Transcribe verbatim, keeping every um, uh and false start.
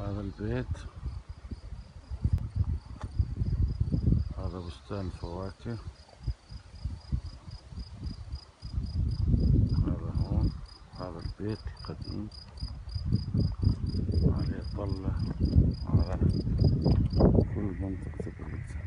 هذا البيت، هذا بستان فواكه، هذا هون، هذا البيت القديم عليه طلة على كل منطقة البيت.